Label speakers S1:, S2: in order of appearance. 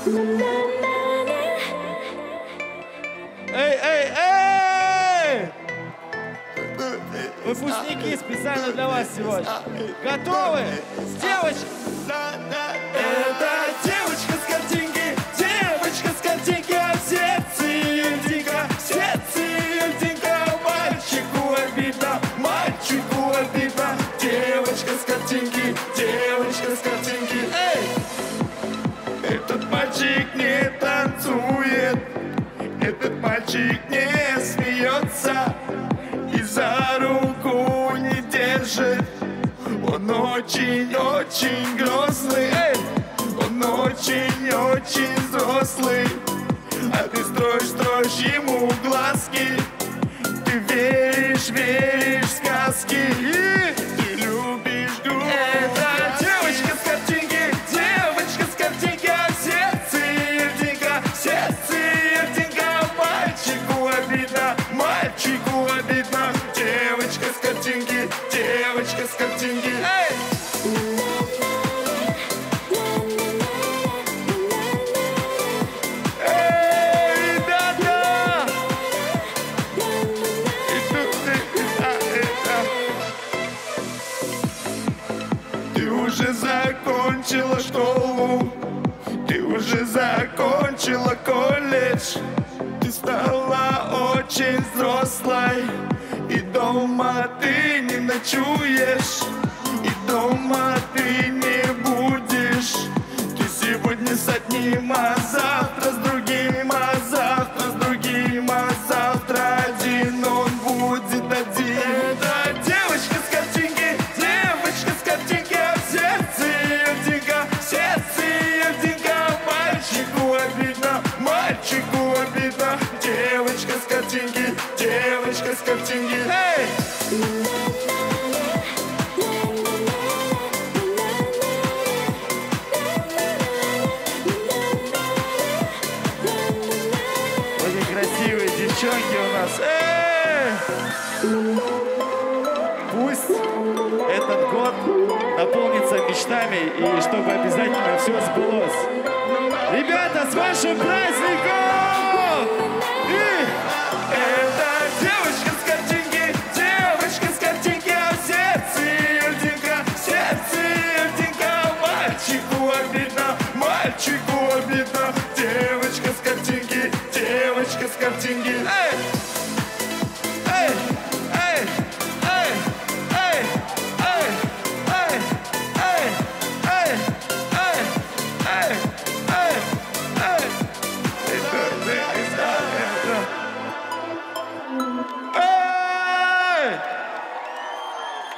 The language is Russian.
S1: Эй, эй, эй! Выпускники специально для вас сегодня. Готовы? С девочкой! Это девочка с картинки, девочка с картинки, а в сердце ее льдинка, в сердце ее льдинка. Мальчику обидно, мальчику обидно. Девочка с картинки, девочка с картинки. Эй! Этот мальчик не танцует, этот мальчик не смеется и за руку не держит. Он очень-очень грустный, он очень-очень взрослый. А ты строишь ему глазки, ты веришь в сказки, и ты любишь грусть. Это девочка с картинки, девочка с картинки, а в сердце ее льдинка, в сердце ее льдинка. Мальчику обидно, мальчику обидно. Девочка с картинки, девочка с картинки. Ты уже закончила школу, ты уже закончила колледж, ты стала очень взрослой, и дома ты не ночуешь, и дома ты не будешь. Ты сегодня с одним, а завтра с другим, а завтра с другим, а завтра один, он будет один. Это девочка с картинки, девочка с картинки, а в сердце ее льдинка, в сердце ее льдинка. Мальчику обидно, мальчику обидно. Девочка с картинки, девочка с картинки. Эй! Очень красивые девчонки у нас. Пусть этот год наполнится мечтами, и чтобы обязательно все сбылось. Ребята, с вашим праздником! Это девочка с картинки, девочка с картинки, а в сердце ее льдинка, в сердце ее льдинка. Мальчику обидно, мальчику обидно. Девочка с картинки, девочка с картинки.